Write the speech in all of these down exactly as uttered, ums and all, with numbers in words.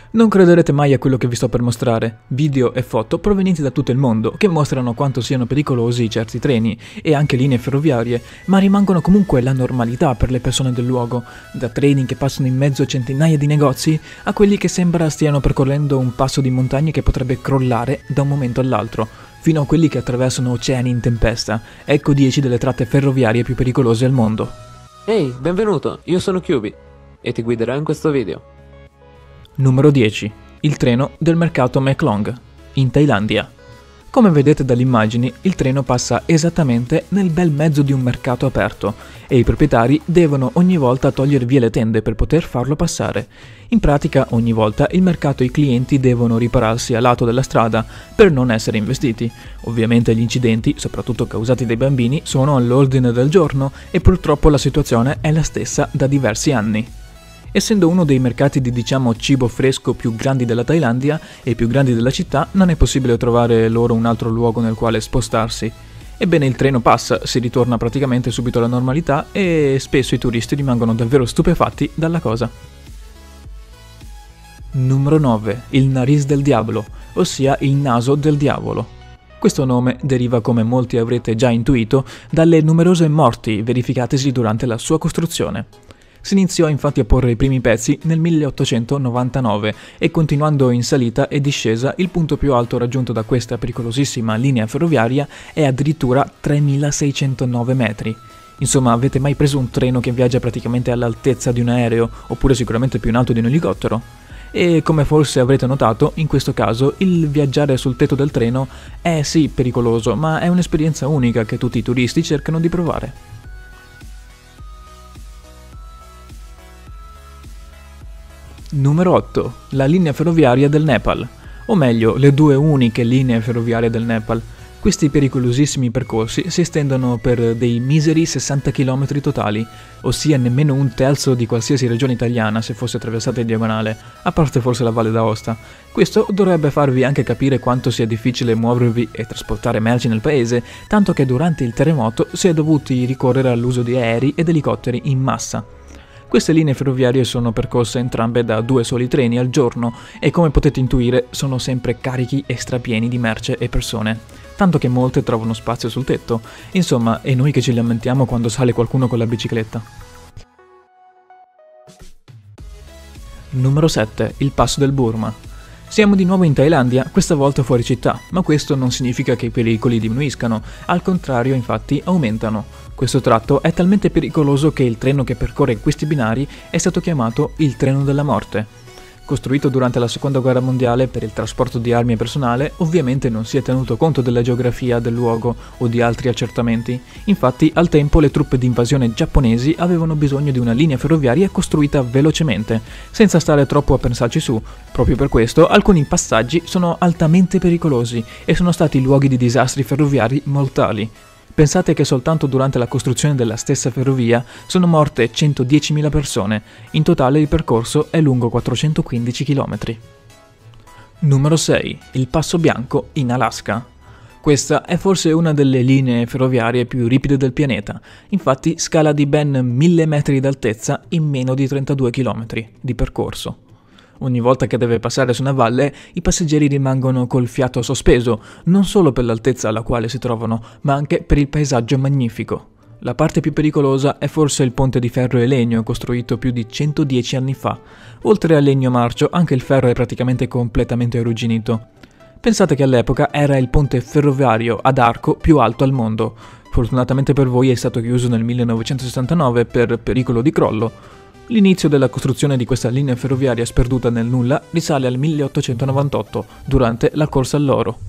Non crederete mai a quello che vi sto per mostrare, video e foto provenienti da tutto il mondo che mostrano quanto siano pericolosi certi treni e anche linee ferroviarie, ma rimangono comunque la normalità per le persone del luogo, da treni che passano in mezzo a centinaia di negozi a quelli che sembra stiano percorrendo un passo di montagna che potrebbe crollare da un momento all'altro, fino a quelli che attraversano oceani in tempesta. Ecco dieci delle tratte ferroviarie più pericolose al mondo. Ehi, benvenuto, io sono Kyubi e ti guiderò in questo video. Numero dieci. Il treno del mercato Maeklong, in Thailandia. Come vedete dalle immagini, il treno passa esattamente nel bel mezzo di un mercato aperto e i proprietari devono ogni volta togliere via le tende per poter farlo passare. In pratica, ogni volta il mercato e i clienti devono ripararsi a lato della strada per non essere investiti. Ovviamente gli incidenti, soprattutto causati dai bambini, sono all'ordine del giorno e purtroppo la situazione è la stessa da diversi anni. Essendo uno dei mercati di diciamo cibo fresco più grandi della Thailandia e più grandi della città, non è possibile trovare loro un altro luogo nel quale spostarsi. Ebbene, il treno passa, si ritorna praticamente subito alla normalità e spesso i turisti rimangono davvero stupefatti dalla cosa. Numero nove. Il Nariz del Diavolo, ossia il naso del diavolo. Questo nome deriva, come molti avrete già intuito, dalle numerose morti verificatesi durante la sua costruzione. Si iniziò infatti a porre i primi pezzi nel milleottocentonovantanove e continuando in salita e discesa il punto più alto raggiunto da questa pericolosissima linea ferroviaria è addirittura tremilaseicentonove metri. Insomma, avete mai preso un treno che viaggia praticamente all'altezza di un aereo, oppure sicuramente più in alto di un elicottero? E come forse avrete notato, in questo caso il viaggiare sul tetto del treno è sì pericoloso, ma è un'esperienza unica che tutti i turisti cercano di provare. Numero otto. La linea ferroviaria del Nepal, o meglio, le due uniche linee ferroviarie del Nepal. Questi pericolosissimi percorsi si estendono per dei miseri sessanta chilometri totali, ossia nemmeno un terzo di qualsiasi regione italiana se fosse attraversata in diagonale, a parte forse la Valle d'Aosta. Questo dovrebbe farvi anche capire quanto sia difficile muovervi e trasportare merci nel paese, tanto che durante il terremoto si è dovuti ricorrere all'uso di aerei ed elicotteri in massa. Queste linee ferroviarie sono percorse entrambe da due soli treni al giorno e, come potete intuire, sono sempre carichi e strapieni di merce e persone, tanto che molte trovano spazio sul tetto. Insomma, è noi che ci lamentiamo quando sale qualcuno con la bicicletta. Numero sette. Il passo del Burma. Siamo di nuovo in Thailandia, questa volta fuori città, ma questo non significa che i pericoli diminuiscano, al contrario infatti aumentano. Questo tratto è talmente pericoloso che il treno che percorre questi binari è stato chiamato il treno della morte. Costruito durante la seconda guerra mondiale per il trasporto di armi e personale, ovviamente non si è tenuto conto della geografia del luogo o di altri accertamenti. Infatti, al tempo le truppe di invasione giapponesi avevano bisogno di una linea ferroviaria costruita velocemente, senza stare troppo a pensarci su. Proprio per questo, alcuni passaggi sono altamente pericolosi e sono stati luoghi di disastri ferroviari mortali. Pensate che soltanto durante la costruzione della stessa ferrovia sono morte centodiecimila persone, in totale il percorso è lungo quattrocentoquindici chilometri. Numero sei. Il Passo Bianco in Alaska. Questa è forse una delle linee ferroviarie più ripide del pianeta, infatti scala di ben mille metri d'altezza in meno di trentadue chilometri di percorso. Ogni volta che deve passare su una valle, i passeggeri rimangono col fiato sospeso, non solo per l'altezza alla quale si trovano, ma anche per il paesaggio magnifico. La parte più pericolosa è forse il ponte di ferro e legno costruito più di centodieci anni fa. Oltre al legno marcio, anche il ferro è praticamente completamente arrugginito. Pensate che all'epoca era il ponte ferroviario ad arco più alto al mondo. Fortunatamente per voi è stato chiuso nel millenovecentosessantanove per pericolo di crollo. L'inizio della costruzione di questa linea ferroviaria sperduta nel nulla risale al milleottocentonovantotto, durante la corsa all'oro.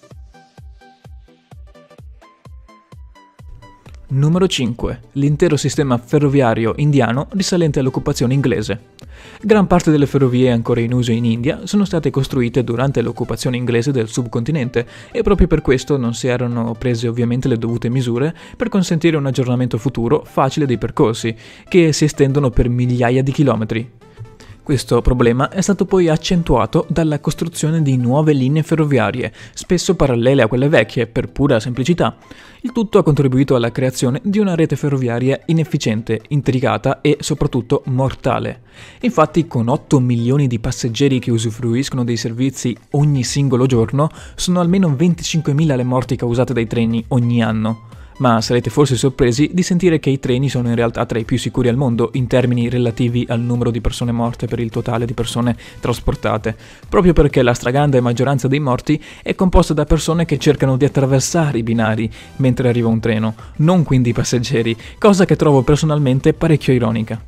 Numero cinque. L'intero sistema ferroviario indiano risalente all'occupazione inglese. Gran parte delle ferrovie ancora in uso in India sono state costruite durante l'occupazione inglese del subcontinente e proprio per questo non si erano prese ovviamente le dovute misure per consentire un aggiornamento futuro facile dei percorsi, che si estendono per migliaia di chilometri. Questo problema è stato poi accentuato dalla costruzione di nuove linee ferroviarie, spesso parallele a quelle vecchie, per pura semplicità. Il tutto ha contribuito alla creazione di una rete ferroviaria inefficiente, intricata e soprattutto mortale. Infatti, con otto milioni di passeggeri che usufruiscono dei servizi ogni singolo giorno, sono almeno venticinquemila le morti causate dai treni ogni anno. Ma sarete forse sorpresi di sentire che i treni sono in realtà tra i più sicuri al mondo in termini relativi al numero di persone morte per il totale di persone trasportate, proprio perché la stragrande maggioranza dei morti è composta da persone che cercano di attraversare i binari mentre arriva un treno, non quindi i passeggeri, cosa che trovo personalmente parecchio ironica.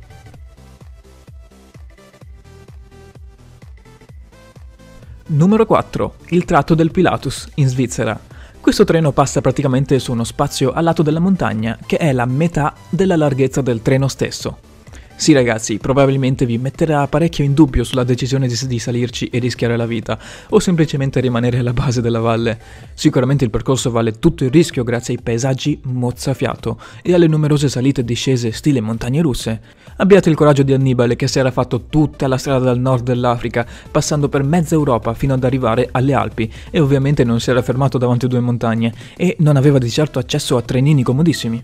Numero quattro. Il tratto del Pilatus, in Svizzera. Questo treno passa praticamente su uno spazio a lato della montagna, che è la metà della larghezza del treno stesso. Sì ragazzi, probabilmente vi metterà parecchio in dubbio sulla decisione di, di salirci e rischiare la vita, o semplicemente rimanere alla base della valle. Sicuramente il percorso vale tutto il rischio grazie ai paesaggi mozzafiato e alle numerose salite e discese stile montagne russe. Abbiate il coraggio di Annibale che si era fatto tutta la strada dal nord dell'Africa, passando per mezza Europa fino ad arrivare alle Alpi, e ovviamente non si era fermato davanti a due montagne, e non aveva di certo accesso a trenini comodissimi.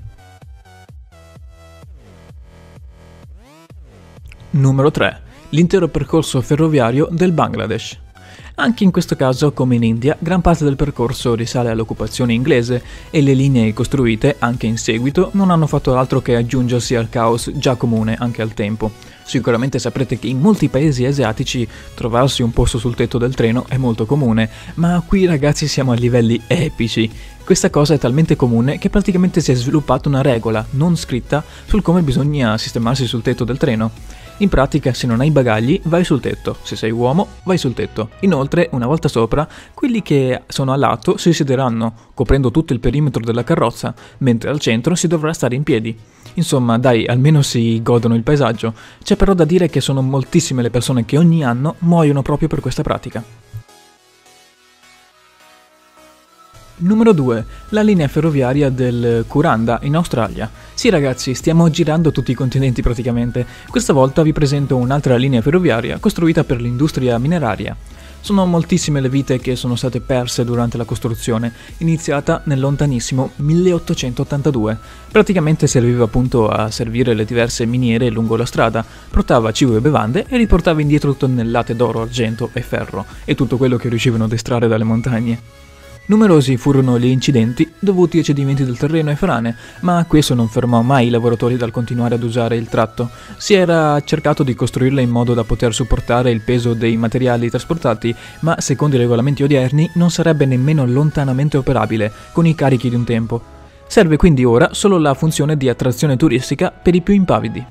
Numero tre. L'intero percorso ferroviario del Bangladesh. Anche in questo caso, come in India, gran parte del percorso risale all'occupazione inglese e le linee costruite, anche in seguito, non hanno fatto altro che aggiungersi al caos già comune anche al tempo. Sicuramente saprete che in molti paesi asiatici trovarsi un posto sul tetto del treno è molto comune, ma qui ragazzi siamo a livelli epici. Questa cosa è talmente comune che praticamente si è sviluppata una regola, non scritta, sul come bisogna sistemarsi sul tetto del treno. In pratica, se non hai bagagli, vai sul tetto, se sei uomo, vai sul tetto. Inoltre, una volta sopra, quelli che sono a lato si siederanno, coprendo tutto il perimetro della carrozza, mentre al centro si dovrà stare in piedi. Insomma, dai, almeno si godono il paesaggio. C'è però da dire che sono moltissime le persone che ogni anno muoiono proprio per questa pratica. Numero due. La linea ferroviaria del Kuranda in Australia. Sì ragazzi, stiamo girando tutti i continenti praticamente. Questa volta vi presento un'altra linea ferroviaria costruita per l'industria mineraria. Sono moltissime le vite che sono state perse durante la costruzione, iniziata nel lontanissimo milleottocentottantadue. Praticamente serviva appunto a servire le diverse miniere lungo la strada, portava cibo e bevande e riportava indietro tonnellate d'oro, argento e ferro, e tutto quello che riuscivano ad estrarre dalle montagne. Numerosi furono gli incidenti dovuti ai cedimenti del terreno e frane, ma questo non fermò mai i lavoratori dal continuare ad usare il tratto. Si era cercato di costruirla in modo da poter supportare il peso dei materiali trasportati, ma secondo i regolamenti odierni non sarebbe nemmeno lontanamente operabile con i carichi di un tempo. Serve quindi ora solo la funzione di attrazione turistica per i più impavidi.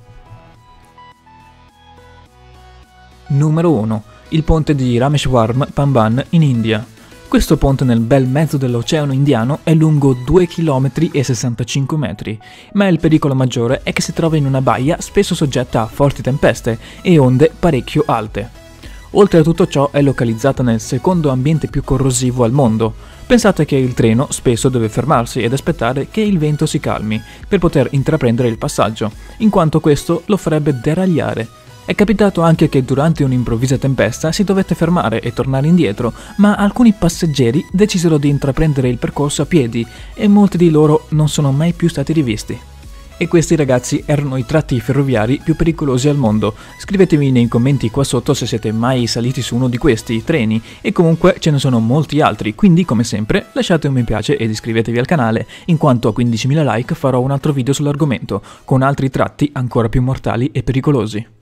Numero uno. Il ponte di Rameshwaram Pamban in India. Questo ponte nel bel mezzo dell'Oceano Indiano è lungo due chilometri e sessantacinque metri, ma il pericolo maggiore è che si trova in una baia spesso soggetta a forti tempeste e onde parecchio alte. Oltre a tutto ciò è localizzata nel secondo ambiente più corrosivo al mondo. Pensate che il treno spesso deve fermarsi ed aspettare che il vento si calmi per poter intraprendere il passaggio, in quanto questo lo farebbe deragliare. È capitato anche che durante un'improvvisa tempesta si dovette fermare e tornare indietro, ma alcuni passeggeri decisero di intraprendere il percorso a piedi e molti di loro non sono mai più stati rivisti. E questi ragazzi erano i tratti ferroviari più pericolosi al mondo. Scrivetemi nei commenti qua sotto se siete mai saliti su uno di questi treni, e comunque ce ne sono molti altri, quindi come sempre lasciate un mi piace ed iscrivetevi al canale, in quanto a quindicimila like farò un altro video sull'argomento, con altri tratti ancora più mortali e pericolosi.